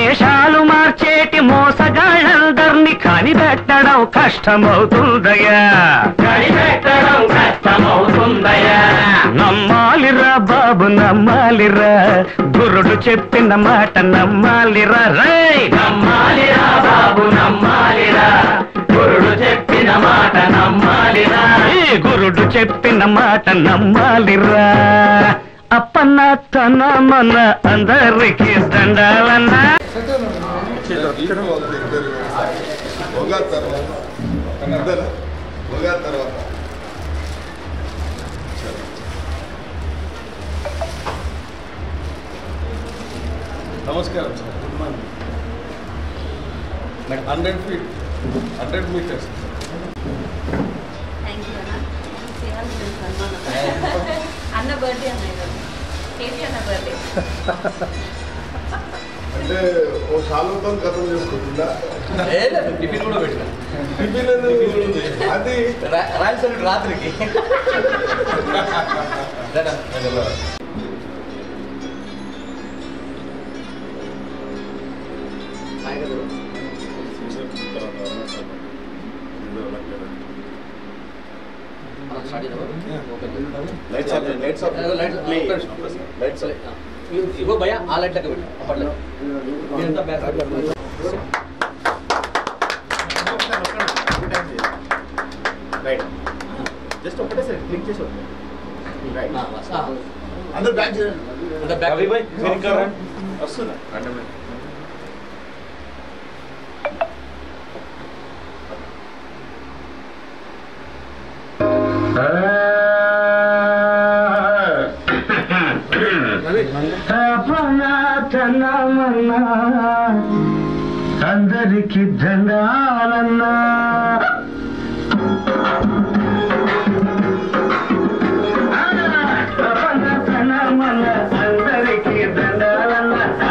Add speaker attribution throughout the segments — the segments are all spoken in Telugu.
Speaker 1: వేషాలు మార్చేటి మోసగాళ్ళందర్నీ కనిపెట్టడం కష్టమవుతుందయ్యా, కనిపెట్టడం కష్టమవుతుందయ్యా. నమ్మాలిరా బాబు నమ్మాలిరా, గురుడు చెప్పిన మాట నమ్మాలిరా. రే నమ్మాలిరా బాబు నమ్మాలిరా, గురుడు చెప్పిన మాట నమ్మాలిరా. గురుడు చెప్పిన మాట నమ్మాలిరా. అప్పన్న తన మన అందరికి దండాలన్నా.
Speaker 2: నమస్కారం sir, good morning. 100 feet 100 meters.
Speaker 3: అన్న బర్త్డే అన్నయ్య అన్న బర్త్డే
Speaker 2: అంటే ఓ శాలంతో కథం చేసుకుంటుందా?
Speaker 4: టిఫిన్ కూడా పెట్టినా,
Speaker 2: టిఫిన్ అది
Speaker 4: రాయలసీమ రాత్రికి. ఇగో భయ ఆ లైట్ లెక్క పెట్టు అప్పట్లో
Speaker 2: జస్ట్ ఒకటే సార్ క్లిక్ చేసి అందరూ బ్యాక్ వస్తుందా?
Speaker 1: అందరికి దండాలన్నా. అందరికి దండాలన్నా.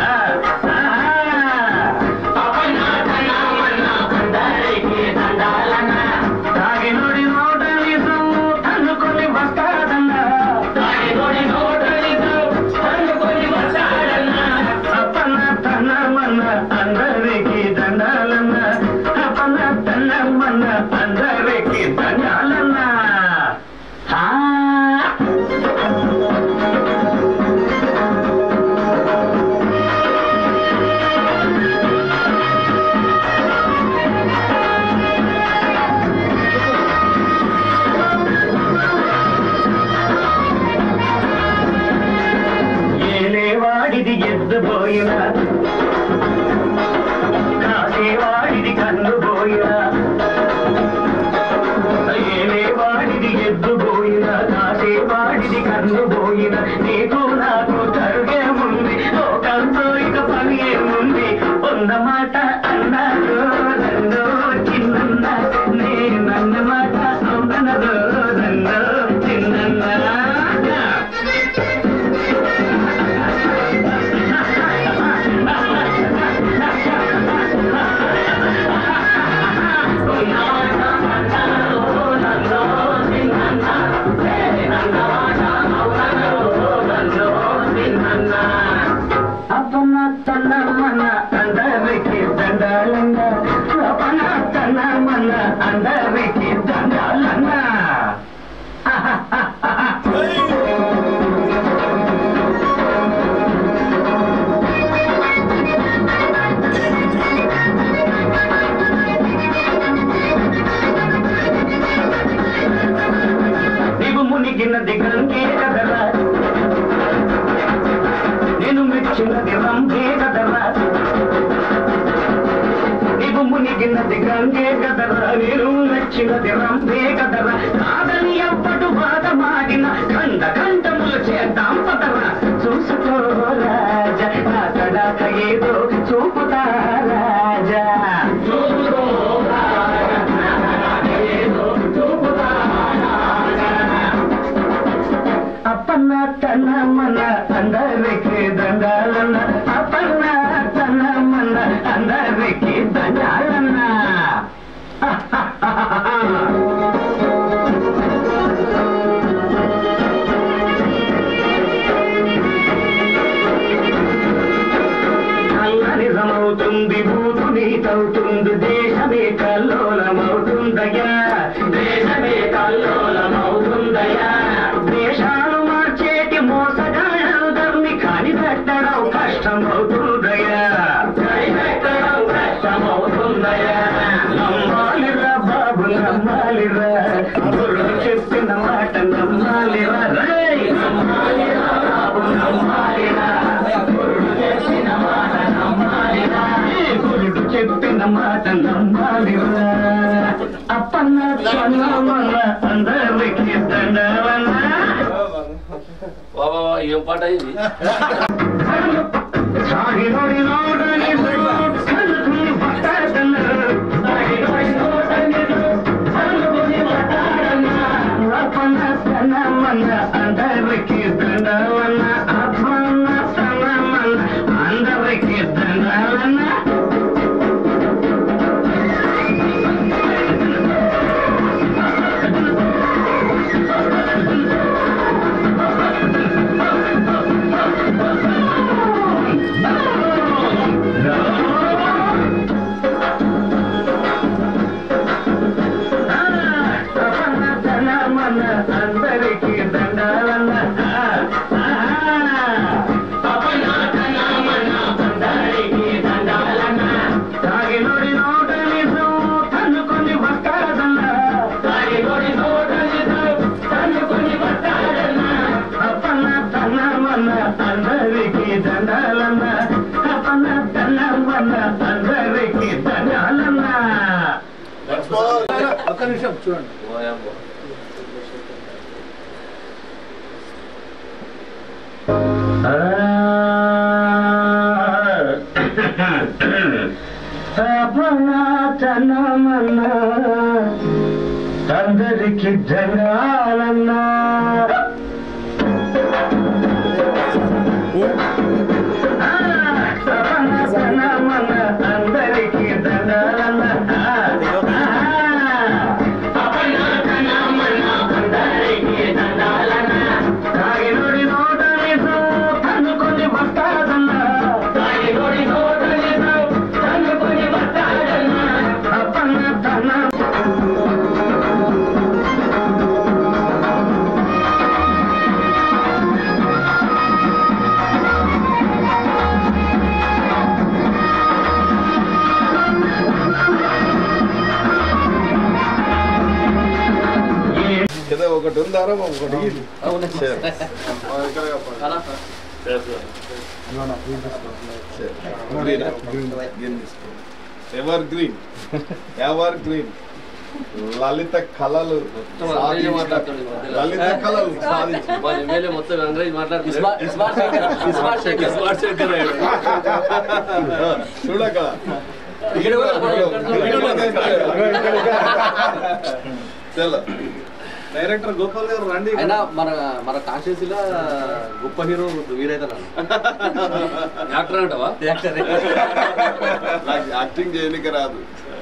Speaker 1: తాగినోడి నోటలిసం అనుకొని వస్తాడన్నా, అప్పన్న తన మన అందరికి దండాలన్నా. అప్పన్న తన మన అందరికి దండాలన్నా. ఏలేవాడిది ఎద్దు పోయినా, కాసేవాడిది కన్ను పోయినా. ఏలేవాడిది ఎద్దు పోయినా, కాసేవాడిది కన్ను పోయినా. నీకు నాకు తరుగే ఉంది, లోకంతో ఇక పని ఏముంది. ఉన్నమాట అన్నాడు నన్ను చిన్న, నేనన్న మాట అవునదో నన్ను చిన్న. అప్పన్న తన మన అందరికి దండాలన్నా. అప్పన్న తన మన అందరికి దండాలన్నా. నీవు మునిగినది గంగే కదరా, నేను మెచ్చినది రంగే కదరా. నీవు మునిగినది గంగే కదరా, నేను మెచ్చినది రంగే కదరా. కాదని ఎవ్వడు వాదమాడిన కండ కంఠములు చేద్దాం పదరా. చూసుకో రాజా నా కడాక ఏదో చూపుతా రాజా. అప్పన్న తన మన అందరికి దండాలన్నా. అప్పన్న తన మన అందరికి దండాలన్నా. అల్ల నిజమవు అవుతుంది ఊరు నీతవుతుంది దేశమే కల్లోలమవుతుందయ్యా దేశమే కల్లోలమవుతుందయ్యా దేశాలు మార్చేటి మోసగాళ్ళందరినీ కనిపెట్టడం కష్టమవుతుందయ్యా కనిపెట్టడం కష్టమవుతుందయ్యా నమ్మాలిరా బాబు నమ్మాలిరా గురుడు చెప్పిన మాట నమ్మాలిరా నమ్మాలిరా బాబు నమ్మాలిరా గురుడు చెప్పిన మాట నమ్మాలిరా గురుడు చెప్పిన మాట నమ్మాలిరా అప్పన్న చన్నమన్న అందరికి దండవన్నా
Speaker 4: ఏం పాట ఇది
Speaker 1: సాగినోడి నోడని కలుగుని పట్టాడన్న సాగినోడి నోడని కలుగుని పట్టాడన్న అప్పన్న చన్నమన్న అందరికి దండవన్న అప్పన్న చన్నమన్న అందరికి దండవన్న అందరికి దండాలన్న అందరికి దండాలన్న సాగినోడి నోటనిసు తన్నుకొని వస్తాడన్న సాగినోడి నోటనిసు తన్నుకొని వస్తాడన్న అప్పన్న తన్నమన్న అందరికి దండాలన్న అప్పన్న తన్నమన్న అందరికి దండాలన్న
Speaker 2: ఒక్క నిమిషం చూడండి.
Speaker 1: చన్నమన్నా అందరికి జనాలన్నా చన్నమన్నా అందరికి దండాలన్నా అందరికి దండాలన్నా సాగినోడి నోటనిసు తన్నుకొని వస్తాడన్నా సాగినోడి నోటనిసు తన్నుకొని వస్తాడన్నా అప్పన్న తన్న
Speaker 2: ఏదో ఒకటి ఉందారా ఒకటి ఎవర్ గ్రీన్ ఎవర్ గ్రీన్ లలిత కళలు లలిత కళలు
Speaker 4: మొత్తం
Speaker 2: చూడక డైరెక్టర్ గోపాల్ గారు రండి.
Speaker 4: అయినా మన కాన్స్టిట్యూన్సీలో గొప్ప హీరో వీరైతే యాక్టర్ అంటావా?
Speaker 2: నాకు యాక్టింగ్ చేయడానికి రాదు.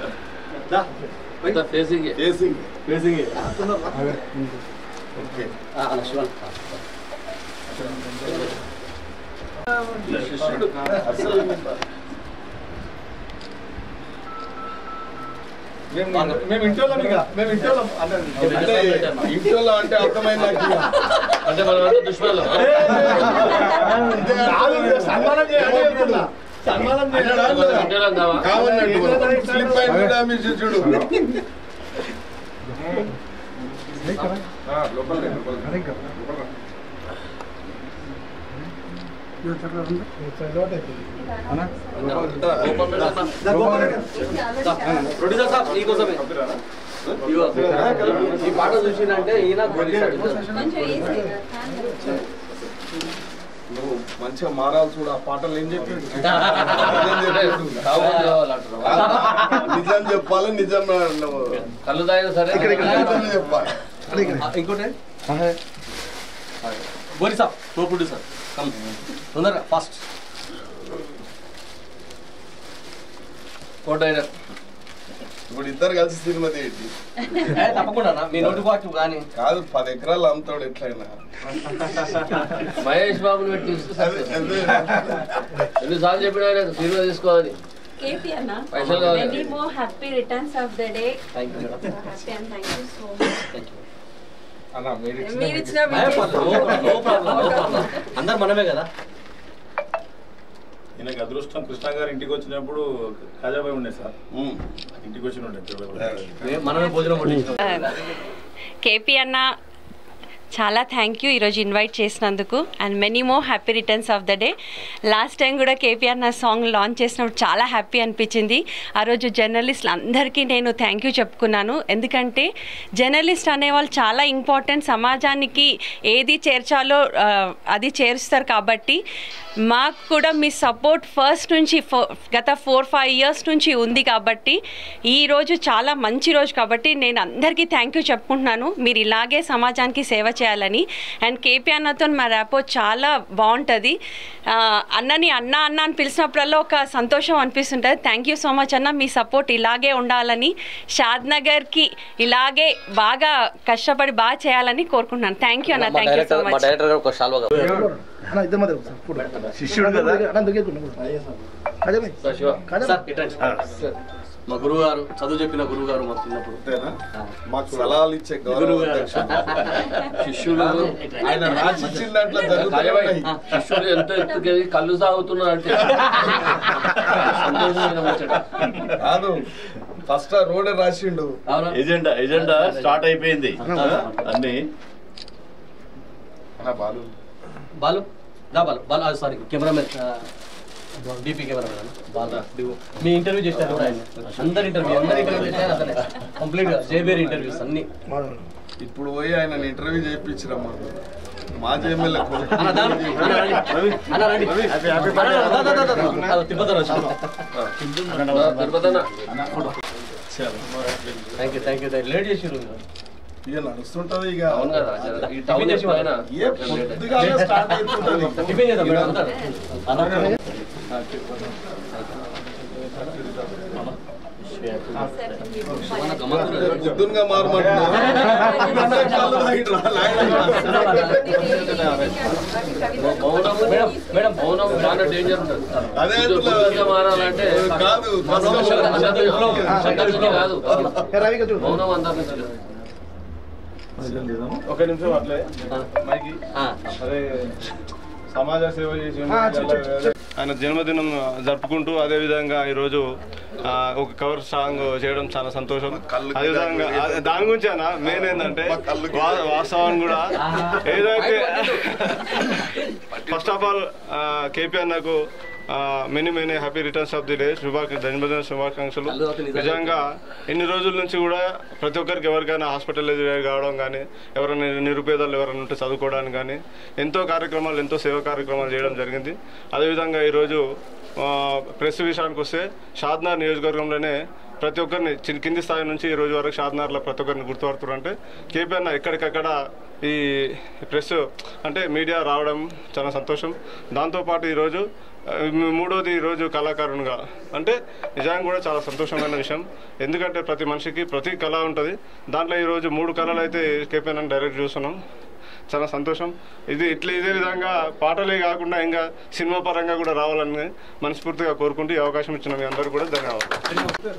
Speaker 4: ఫేసింగ్
Speaker 2: ఫేసింగ్ ఫేసింగ్ ఓకే మేము ఇంట్లో ఇంట్లో అంటే అర్థమైంది
Speaker 4: అంటే మనం దుష్మలు
Speaker 2: కావాలన్నట్టు స్లిప్ అయిన మీరు చూడు
Speaker 4: ప్రొడ్యూసర్ సాబ్ నీకోసమే ఈ పాట చూసిందంటే ఈయన
Speaker 2: నువ్వు మంచిగా మారాలి చూడు. ఆ పాటలు ఏం చెప్పాడు? నిజం చెప్పాలి, నిజం
Speaker 4: కళ్ళు తాగినా సరే
Speaker 2: చెప్పాలి.
Speaker 4: ఇంకోటి గోరి సాబ్ ప్రో ప్రొడ్యూసర్ తొందరగా ఫాస్ట్ కో డైరెక్టర్
Speaker 2: ఇప్పుడు ఇద్దరు కలిసి సినిమా తీయండి.
Speaker 4: తప్పకుండా మీ నోటి వాక్యం కానీ
Speaker 2: కాదు 10 ఎకరాలు అమ్ముతాడు ఎట్లయినా.
Speaker 4: మహేష్ బాబుని పెట్టి ఎన్నిసార్లు చెప్పినా సినిమా తీసుకోవాలి.
Speaker 3: KP Anna, many more happy returns of the day.
Speaker 4: Thank you.
Speaker 3: Happy and thank you so much.
Speaker 4: Thank you.
Speaker 3: మీరు ఇచ్చిన
Speaker 4: అందరు మనమే కదా.
Speaker 5: ఈయనకి అదృష్టం కృష్ణ గారు ఇంటికి వచ్చినప్పుడు ఖాజాబాయ్ ఉండే సార్, ఇంటికి వచ్చిన ఉండే
Speaker 4: మనమే భోజనం పట్టించాం.
Speaker 6: KP అన్న చాలా థ్యాంక్ యూ ఈరోజు ఇన్వైట్ చేసినందుకు and many more happy returns of the day. Last time కూడా KP అన్న సాంగ్ లాంచ్ చేసినప్పుడు చాలా హ్యాపీ అనిపించింది. ఆ రోజు జర్నలిస్టులు అందరికీ నేను థ్యాంక్ యూ చెప్పుకున్నాను. ఎందుకంటే జర్నలిస్ట్ అనేవాళ్ళు చాలా ఇంపార్టెంట్, సమాజానికి ఏది చేర్చాలో అది చేరుస్తారు. కాబట్టి మాకు కూడా మీ సపోర్ట్ ఫస్ట్ నుంచి గత 4-5 ఇయర్స్ నుంచి ఉంది. కాబట్టి ఈరోజు చాలా మంచి రోజు కాబట్టి నేను అందరికీ థ్యాంక్ యూ చెప్పుకుంటున్నాను. మీరు ఇలాగే సమాజానికి సేవ చేయాలని. అండ్ KP అన్నతో మా ర్యాపో చాలా బాగుంటుంది. అన్నని అన్న అని పిలిచినప్పుడల్లా ఒక సంతోషం అనిపిస్తుంటుంది. థ్యాంక్ యూ సో మచ్ అన్న, మీ సపోర్ట్ ఇలాగే ఉండాలని, షాద్ నగర్కి ఇలాగే బాగా కష్టపడి బాగా చేయాలని కోరుకుంటున్నాను. థ్యాంక్ యూ అన్న, థ్యాంక్ యూ సో మచ్.
Speaker 4: మా గురువు గారు, చదువు చెప్పిన గురువు గారు మా చిన్నప్పుడు
Speaker 2: మాకు సలహాలు ఇచ్చే గౌరవ
Speaker 4: శిష్యులు
Speaker 2: ఆయన రాసిచ్చిన దాంట్లో జరుగుతాయి.
Speaker 4: శిష్యుడు ఎంత ఎత్తుకెళ్ళి కళ్ళు సాగుతున్నారు అంటే
Speaker 2: కాదు, ఫస్ట్ రోడ్ రాసిండు.
Speaker 5: ఎజెండా స్టార్ట్ అయిపోయింది అన్ని.
Speaker 2: Balu
Speaker 4: Balu Balu sorry cameraman DP cameraman Balu మీ ఇంటర్వ్యూ చేశారు కూడా ఆయన. అందరు ఇంటర్వ్యూ చేశారు అసలు కంప్లీట్గా జేబేర్ ఇంటర్వ్యూస్ అన్ని.
Speaker 2: ఇప్పుడు పోయి ఆయన ఇంటర్వ్యూ చేయించిరమ్మా మాజీ ఎమ్మెల్యే.
Speaker 4: థ్యాంక్ యూ లేట్ చేసిరు
Speaker 2: ఇక నడుస్తుంటది. ఇక
Speaker 4: టిఫిన్
Speaker 2: స్టార్ట్ అయిపోతుంది. పొద్దునగా మారమంటున్నా
Speaker 4: మేడం మౌనం చాలా డేంజర్ ఉంటుంది.
Speaker 2: అదే
Speaker 4: మారాలంటే
Speaker 2: కాదు,
Speaker 4: కాదు మౌనం అందరినీ.
Speaker 5: ఒక నిమిషం అట్లే మైకి. అదే సమాజ సేవ చేసి ఆయన జన్మదినం జరుపుకుంటూ అదేవిధంగా ఈరోజు ఒక కవర్ సాంగ్ చేయడం చాలా సంతోషం. అదేవిధంగా దాని గురించి అన్న మెయిన్ ఏంటంటే వాస్తవాన్ని కూడా ఏదైతే ఫస్ట్ ఆఫ్ ఆల్ KP అన్నకు many happy returns of the day, జన్మదిన శుభాకాంక్షలు. నిజంగా ఇన్ని రోజుల నుంచి కూడా ప్రతి ఒక్కరికి ఎవరికైనా హాస్పిటలైజ్ కావడం కానీ, ఎవరైనా నిరుపేదలు ఎవరైనా ఉంటే చదువుకోవడానికి కానీ ఎంతో కార్యక్రమాలు, ఎంతో సేవా కార్యక్రమాలు చేయడం జరిగింది. అదేవిధంగా ఈరోజు ప్రెస్ విషయానికి వస్తే షాద్నగర్ నియోజకవర్గంలోనే ప్రతి ఒక్కరిని కింది స్థాయి నుంచి ఈ రోజు వరకు షాద్నగర్లో ప్రతి ఒక్కరిని గుర్తుపడుతున్నారు. అంటే KP అన్న ఎక్కడికక్కడ ఈ ప్రెస్ అంటే మీడియా రావడం చాలా సంతోషం. దాంతోపాటు ఈరోజు మూడోది ఈరోజు కళాకారునిగా అంటే నిజంగా కూడా చాలా సంతోషమైన విషయం. ఎందుకంటే ప్రతి మనిషికి ప్రతి కళ ఉంటుంది. దాంట్లో ఈరోజు 3 కళలు అయితే KP అన్న డైరెక్ట్ చూస్తున్నాం. చాలా సంతోషం. ఇదే విధంగా పాటలే కాకుండా ఇంకా సినిమా పరంగా కూడా రావాలని మనస్ఫూర్తిగా కోరుకుంటూ ఈ అవకాశం ఇచ్చిన మీ అందరూ కూడా ధన్యవాదాలు.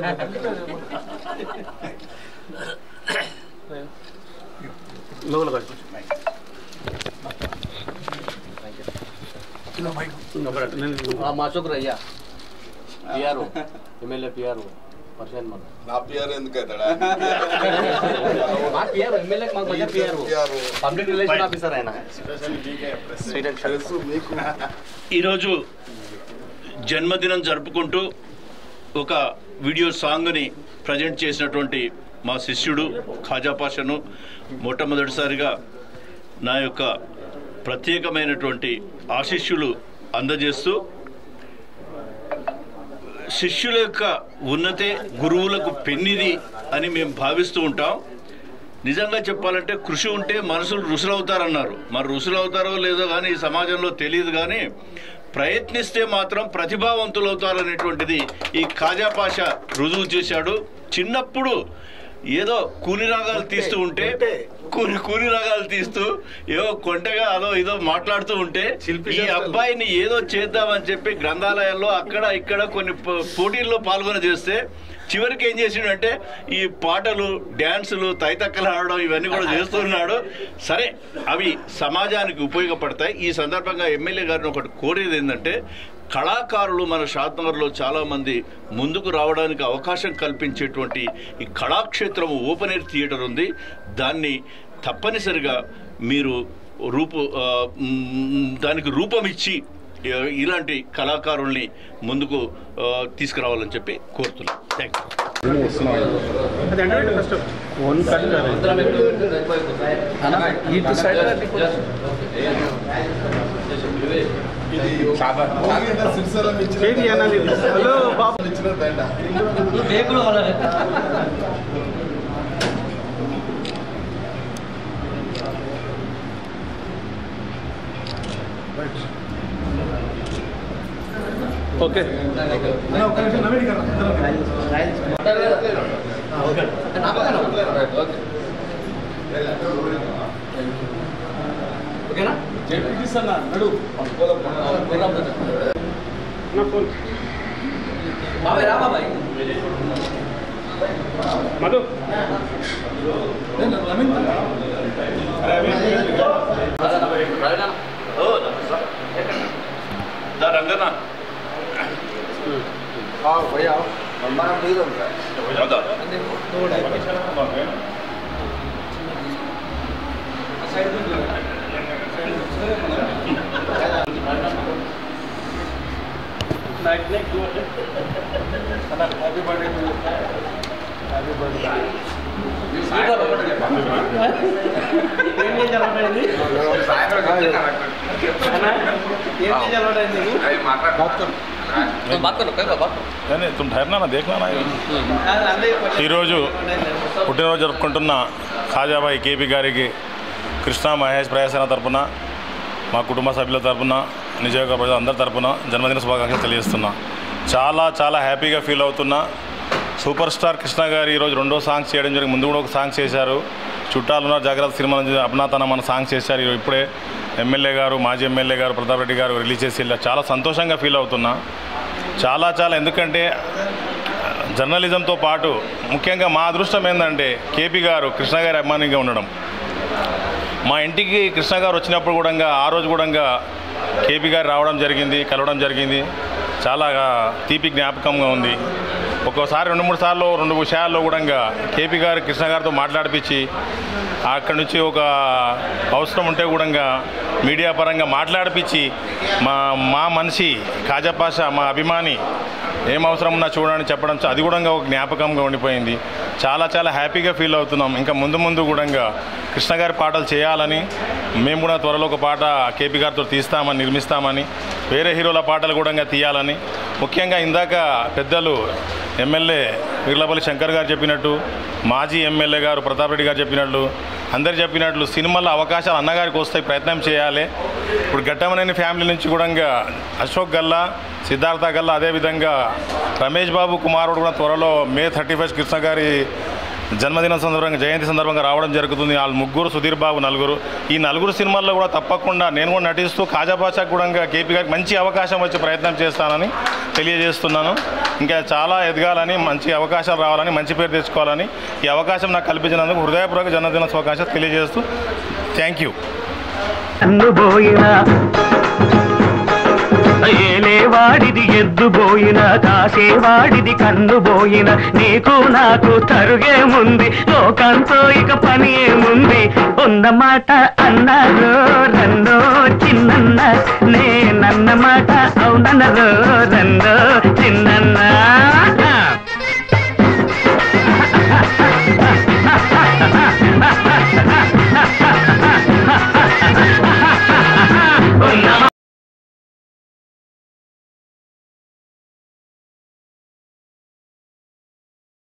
Speaker 4: మా చోకరు అయ్యా PRO ఎమ్మెల్యే PRO పర్సన్ మన
Speaker 2: నా పిఆర్ ఎందుకు అవుతాడా?
Speaker 4: ఎమ్మెల్యే మాకు మధ్య PRO పబ్లిక్ రిలేషన్ ఆఫీసర్ ఆయన.
Speaker 7: ఈరోజు జన్మదినం జరుపుకుంటూ ఒక వీడియో సాంగ్ని ప్రజెంట్ చేసినటువంటి మా శిష్యుడు ఖాజా పాషాను మొట్టమొదటిసారిగా నా యొక్క ప్రత్యేకమైనటువంటి ఆశీస్సులు అందజేస్తూ, శిష్యుల యొక్క ఉన్నతే గురువులకు పెన్నిది అని మేము భావిస్తూ ఉంటాం. నిజంగా చెప్పాలంటే కృషి ఉంటే మనుషులు రుసులవుతారన్నారు. మరి రుసులవుతారో లేదో కానీ ఈ సమాజంలో తెలియదు. కానీ ప్రయత్నిస్తే మాత్రం ప్రతిభావంతులు అవుతారనేటువంటిది ఈ ఖాజా పాషా రుజువు చేశాడు. చిన్నప్పుడు ఏదో కూని రాగాలు తీస్తూ ఉంటే కూని రాగాలు తీస్తూ ఏదో కొంటగా అదో ఇదో మాట్లాడుతూ ఉంటే ఈ అబ్బాయిని ఏదో చేద్దామని చెప్పి గ్రంథాలయాల్లో అక్కడ ఇక్కడ కొన్ని పోటీల్లో పాల్గొని చేస్తే చివరికి ఏం చేసిండంటే ఈ పాటలు డ్యాన్సులు తైతక్కలు ఆడడం ఇవన్నీ కూడా చేస్తున్నాడు. సరే, అవి సమాజానికి ఉపయోగపడతాయి. ఈ సందర్భంగా ఎమ్మెల్యే గారిని ఒకటి కోరేది ఏంటంటే, కళాకారులు మన షాద్నగర్లో చాలామంది ముందుకు రావడానికి అవకాశం కల్పించేటువంటి ఈ కళాక్షేత్రం ఓపెన్ ఎయిర్ థియేటర్ ఉంది. దాన్ని తప్పనిసరిగా మీరు దానికి రూపం ఇచ్చి ఇలాంటి కళాకారుల్ని ముందుకు తీసుకురావాలని చెప్పి కోరుతున్నాను. థ్యాంక్
Speaker 5: ఓకే
Speaker 4: ఓకేనా? బాబాయ్ రా బాబాయ్
Speaker 5: మధు
Speaker 7: రంగనా
Speaker 5: happy birthday to happy birthday ఈరోజు పుట్టినరోజు జరుపుకుంటున్న ఖాజాబాయి కేపీ గారికి కృష్ణ మహేష్ ప్రయాసన తరపున, మా కుటుంబ సభ్యుల తరపున, నిజయోగ ప్రజలు అందరి తరపున జన్మదిన శుభాకాంక్షలు తెలియజేస్తున్నా. చాలా చాలా హ్యాపీగా ఫీల్ అవుతున్నా. సూపర్ స్టార్ కృష్ణ గారు ఈరోజు 2వ సాంగ్స్ చేయడం జరిగింది. ముందు కూడా ఒక సాంగ్ చేశారు, చుట్టాలున్నారు జాగ్రత్త సినిమా నుంచి అప్నాతన మన సాంగ్ చేశారు. ఇప్పుడే ఎమ్మెల్యే గారు, మాజీ ఎమ్మెల్యే గారు ప్రతాప్ రెడ్డి గారు రిలీజ్ చేసి వెళ్ళారు. చాలా సంతోషంగా ఫీల్ అవుతున్నా. చాలా చాలా ఎందుకంటే జర్నలిజంతో పాటు ముఖ్యంగా మా అదృష్టం ఏంటంటే కేపీ గారు కృష్ణ గారి అభిమానిగా ఉండడం. మా ఇంటికి కృష్ణ గారు వచ్చినప్పుడు కూడా ఆ రోజు కూడా కేపీ గారు రావడం జరిగింది, కలవడం జరిగింది. చాలా తీపి జ్ఞాపకంగా ఉంది. ఒక్కోసారి 2-3 సార్లు 2 విషయాల్లో కూడా కేపీ గారు కృష్ణ గారితో మాట్లాడిపించి అక్కడి నుంచి ఒక అవసరం ఉంటే కూడా మీడియా పరంగా మాట్లాడిపించి మా మనిషి ఖాజాపాషా మా అభిమాని ఏం అవసరం ఉన్నా చూడండి చెప్పడం, అది కూడా ఒక జ్ఞాపకంగా ఉండిపోయింది. చాలా చాలా హ్యాపీగా ఫీల్ అవుతున్నాం. ఇంకా ముందు కూడా కృష్ణ గారి పాటలు చేయాలని, మేము కూడా త్వరలో ఒక పాట కేపీ గారితో తీస్తామని, నిర్మిస్తామని, వేరే హీరోల పాటలు కూడా తీయాలని, ముఖ్యంగా ఇందాక పెద్దలు ఎమ్మెల్యే వీర్లపల్లి శంకర్ గారు చెప్పినట్టు, మాజీ ఎమ్మెల్యే గారు ప్రతాప్ రెడ్డి గారు చెప్పినట్లు, అందరు చెప్పినట్లు సినిమాల్లో అవకాశాలు అన్నగారికి వస్తాయి, ప్రయత్నం చేయాలి. ఇప్పుడు ఘట్టమనేని ఫ్యామిలీ నుంచి కూడా అశోక్ గల్లా, సిద్ధార్థ గల్లా, అదేవిధంగా రమేష్ బాబు కుమారుడు కూడా త్వరలో May 31 కృష్ణ గారి జన్మదినం సందర్భంగా, జయంతి సందర్భంగా రావడం జరుగుతుంది. వాళ్ళు 3, సుధీర్ బాబు 4. ఈ 4 సినిమాల్లో కూడా తప్పకుండా నేను కూడా నటిస్తూ ఖాజాపాషాకు కూడా కేపీ గారికి మంచి అవకాశం వచ్చే ప్రయత్నం చేస్తానని తెలియజేస్తున్నాను. ఇంకా చాలా ఎదగాలని, మంచి అవకాశాలు రావాలని, మంచి పేరు తెచ్చుకోవాలని ఈ అవకాశం నాకు కల్పించినందుకు హృదయపూర్వక జన్మదిన శుభాకాంక్షలు తెలియజేస్తూ థ్యాంక్ యూ.
Speaker 1: ఏలేవాడిది ఎద్దుబోయిన, కాసేవాడిది కన్నుబోయిన, నీకు నాకు తరుగేముంది, లోకంతో ఇక పని ఏముంది, ఉన్నమాట అన్నారు రన్నో చిన్నన్న, నేనన్న మాట అవునన్నారు రన్నో చిన్నన్న.